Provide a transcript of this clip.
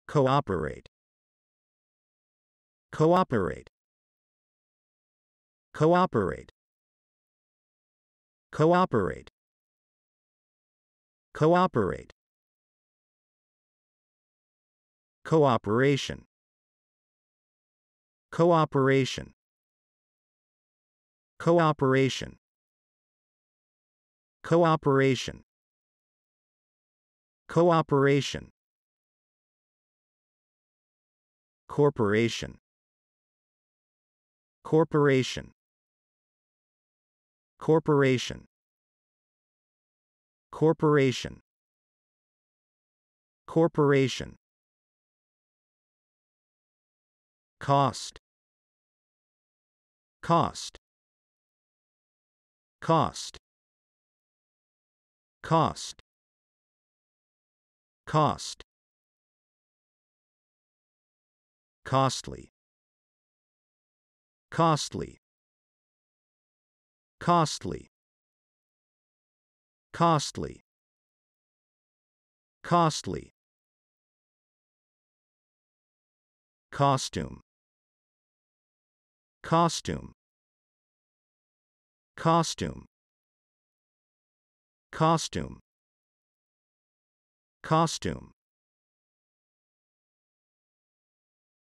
cooperate, cooperate, cooperate, cooperate, cooperate, cooperation, cooperation, cooperation, cooperation, cooperation, corporation, corporation, corporation, corporation, corporation, cost, cost, cost, cost, cost, costly, costly, costly, costly, costly, costume, costume, costume, costume, costume,